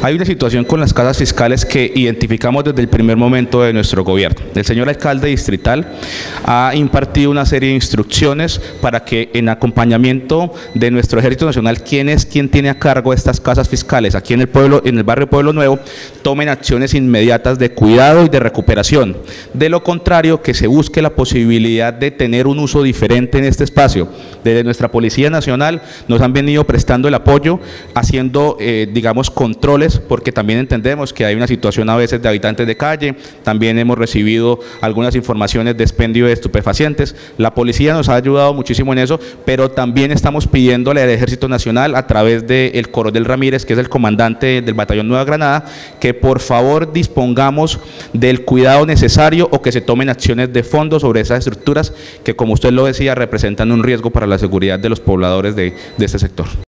Hay una situación con las casas fiscales que identificamos desde el primer momento de nuestro gobierno. El señor alcalde distrital ha impartido una serie de instrucciones para que en acompañamiento de nuestro Ejército Nacional, quien tiene a cargo estas casas fiscales aquí en el barrio Pueblo Nuevo, tomen acciones inmediatas de cuidado y de recuperación. De lo contrario, que se busque la posibilidad de tener un uso diferente en este espacio. Desde nuestra Policía Nacional nos han venido prestando el apoyo, haciendo, digamos, controles, porque también entendemos que hay una situación a veces de habitantes de calle. También hemos recibido algunas informaciones de expendio de estupefacientes. La policía nos ha ayudado muchísimo en eso, pero también estamos pidiéndole al Ejército Nacional, a través del coronel Ramírez, que es el comandante del batallón Nueva Granada, que por favor dispongamos del cuidado necesario o que se tomen acciones de fondo sobre esas estructuras que, como usted lo decía, representan un riesgo para la seguridad de los pobladores de este sector.